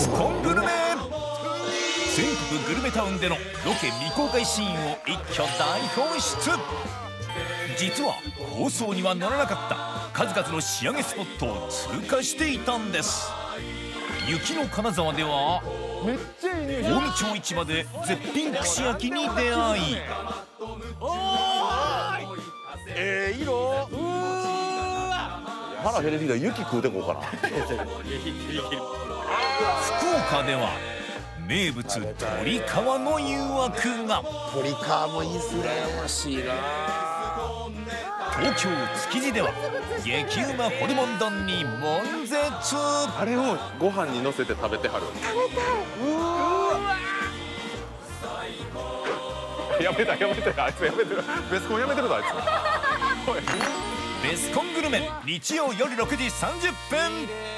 スコングルメ。全国グルメタウンでのロケ未公開シーンを一挙大放出。実は放送には載らなかった数々の仕上げスポットを通過していたんです。雪の金沢では近江町市場で絶品串焼きに出会い、 色腹減りすぎたら雪食うてこうかな。 福岡では名物鶏皮の誘惑が。 鶏皮もいいっすね。羨ましいな。 東京築地では激うまホルモン丼に悶絶。 あれをご飯にのせて食べてはる。食べたい。やめたあいつやめてる。ベスコンやめてるぞあいつ。 ベスコングルメ日曜夜6時30分。